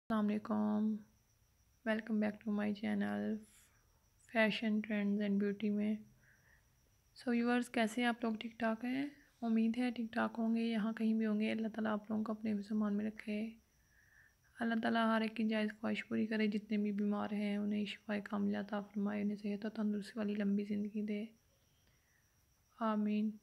अस्सलाम welcome back to my channel fashion trends and beauty में। Viewers, कैसे हैं आप लोग? ठीक ठाक हैं? उम्मीद है ठीक ठाक होंगे, यहाँ कहीं भी होंगे। अल्लाह ताला आप लोगों को अपने मान में रखे। अल्लाह ताला हर एक की जायज़ ख्वाहिश पूरी करे। जितने भी बीमार हैं उन्हें शिफाए कामिला अता फरमाए, उन्हें सेहत और तंदुरुस्ती वाली लंबी ज़िंदगी दे, आमीन।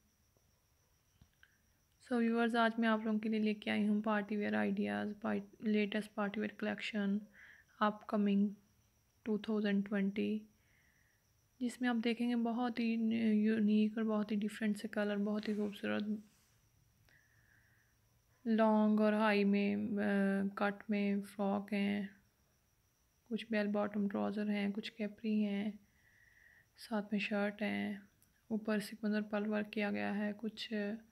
व्यूअर्स, आज मैं आप लोगों के लिए लेके आई हूँ party wear ideas, latest party wear collection upcoming 2020, जिसमें आप देखेंगे बहुत ही यूनिक और बहुत ही डिफरेंट से कलर, बहुत ही खूबसूरत लॉन्ग और हाई में कट में फ्रॉक हैं, कुछ बेल बॉटम ट्राउज़र हैं, कुछ कैपरी हैं, साथ में शर्ट हैं। ऊपर सिकंदर पल वर्क किया गया है, कुछ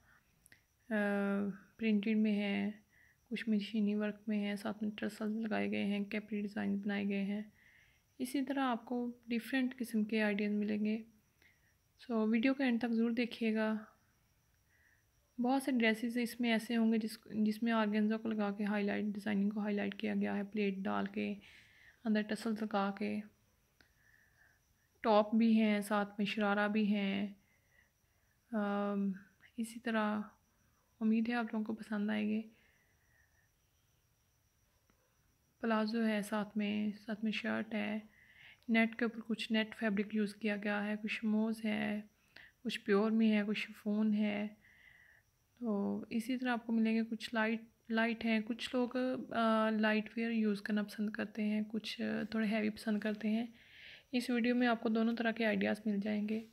प्रिंटेड में है, कुछ मशीनी वर्क में है, साथ में ट्रसल्स लगाए गए हैं, कैपरी डिज़ाइन बनाए गए हैं। इसी तरह आपको डिफरेंट किस्म के आइडियाज़ मिलेंगे। वीडियो का एंड तक ज़रूर देखिएगा। बहुत से ड्रेसेस इसमें ऐसे होंगे जिसमें ऑर्गेन्जा को लगा के हाईलाइट, डिज़ाइनिंग को हाईलाइट किया गया है, प्लेट डाल के अंदर टसल्स लगा के। टॉप भी हैं, साथ में शरारा भी हैं। इसी तरह उम्मीद है आप लोगों को पसंद आएंगे। प्लाज़ो है, साथ में शर्ट है। नेट के ऊपर कुछ नेट फैब्रिक यूज़ किया गया है, कुछ मोज़ है, कुछ प्योर में है, कुछ शिफॉन है। तो इसी तरह आपको मिलेंगे कुछ लाइट हैं। कुछ लोग लाइट वेयर यूज़ करना पसंद करते हैं, कुछ थोड़े हैवी पसंद करते हैं। इस वीडियो में आपको दोनों तरह के आइडियाज़ मिल जाएंगे।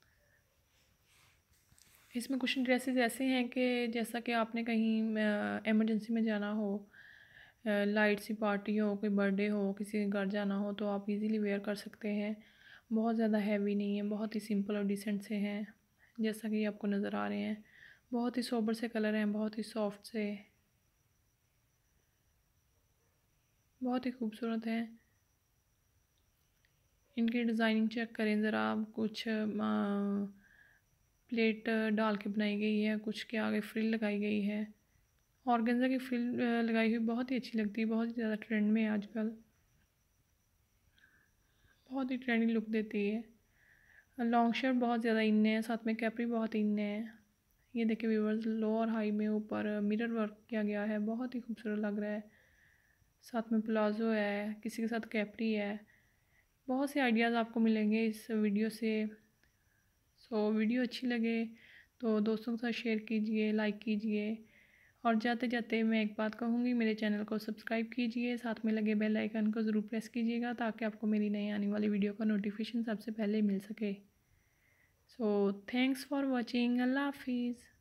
इसमें कुछ ड्रेसेस ऐसे हैं कि जैसा कि आपने कहीं एमरजेंसी में जाना हो, लाइट सी पार्टी हो, कोई बर्थडे हो, किसी के घर जाना हो, तो आप इजीली वेयर कर सकते हैं। बहुत ज़्यादा हैवी नहीं है, बहुत ही सिंपल और डिसेंट से हैं, जैसा कि आपको नज़र आ रहे हैं। बहुत ही सोबर से कलर हैं, बहुत ही सॉफ्ट से, बहुत ही खूबसूरत हैं। इनकी डिज़ाइनिंग चेक करें ज़रा। कुछ प्लेट डाल के बनाई गई है, कुछ के आगे फ्रिल लगाई गई है। ऑर्गेन्जा की फ्रिल लगाई हुई बहुत ही अच्छी लगती है, बहुत ही ज़्यादा ट्रेंड में है आजकल, बहुत ही ट्रेंडी लुक देती है। लॉन्ग शर्ट बहुत ज़्यादा इन है, साथ में कैपरी बहुत इन है। ये देखिए व्यूवर्स, लो और हाई में ऊपर मिरर वर्क किया गया है, बहुत ही खूबसूरत लग रहा है। साथ में प्लाजो है, किसी के साथ कैपरी है। बहुत से आइडियाज़ आपको मिलेंगे इस वीडियो से। वीडियो अच्छी लगे तो दोस्तों के साथ शेयर कीजिए, लाइक कीजिए। और जाते जाते मैं एक बात कहूँगी, मेरे चैनल को सब्सक्राइब कीजिए, साथ में लगे बेल आइकन को ज़रूर प्रेस कीजिएगा ताकि आपको मेरी नई आने वाली वीडियो का नोटिफिकेशन सबसे पहले मिल सके। Thanks for watching. अल्लाह हाफिज़।